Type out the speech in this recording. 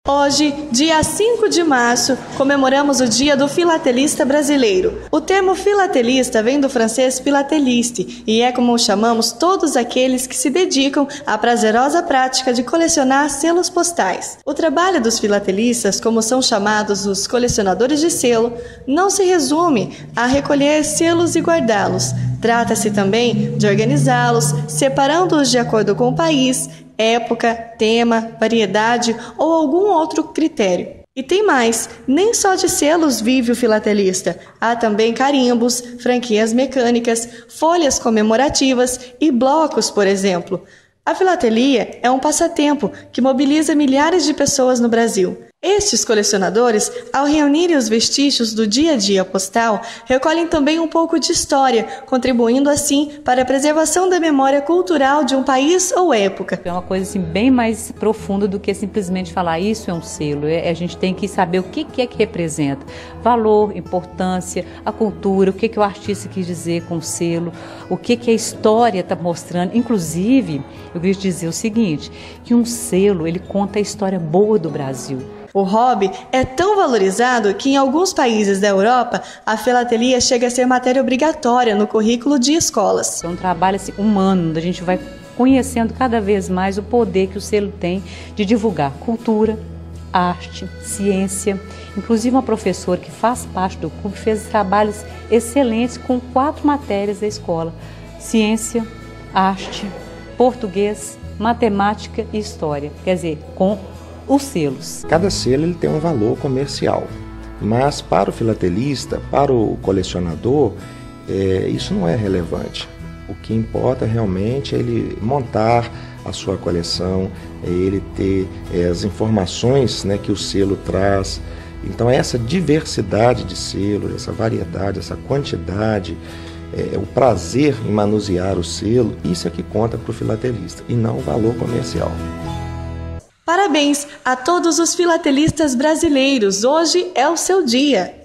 Hoje, dia 5 de março, comemoramos o Dia do Filatelista Brasileiro. O termo filatelista vem do francês filateliste e é como chamamos todos aqueles que se dedicam à prazerosa prática de colecionar selos postais. O trabalho dos filatelistas, como são chamados os colecionadores de selo, não se resume a recolher selos e guardá-los. Trata-se também de organizá-los, separando-os de acordo com o país, época, tema, variedade ou algum outro critério. E tem mais, nem só de selos vive o filatelista. Há também carimbos, franquias mecânicas, folhas comemorativas e blocos, por exemplo. A filatelia é um passatempo que mobiliza milhares de pessoas no Brasil. Estes colecionadores, ao reunirem os vestígios do dia a dia postal, recolhem também um pouco de história, contribuindo assim para a preservação da memória cultural de um país ou época. É uma coisa assim, bem mais profunda do que simplesmente falar isso é um selo. A gente tem que saber o que é que representa. Valor, importância, a cultura, o que o artista quis dizer com o selo, o que a história está mostrando. Inclusive, eu queria dizer o seguinte, que um selo ele conta a história boa do Brasil. O hobby é tão valorizado que em alguns países da Europa a filatelia chega a ser matéria obrigatória no currículo de escolas. É um trabalho assim, humano, onde a gente vai conhecendo cada vez mais o poder que o selo tem de divulgar cultura, arte, ciência. Inclusive uma professora que faz parte do clube fez trabalhos excelentes com 4 matérias da escola: ciência, arte, português, matemática e história. Quer dizer, com os selos. Cada selo ele tem um valor comercial, mas para o filatelista, para o colecionador, isso não é relevante. O que importa realmente é ele montar a sua coleção, é ele ter as informações, né, que o selo traz. Então essa diversidade de selos, essa variedade, essa quantidade, o prazer em manusear o selo, isso é que conta para o filatelista e não o valor comercial. Parabéns a todos os filatelistas brasileiros, hoje é o seu dia!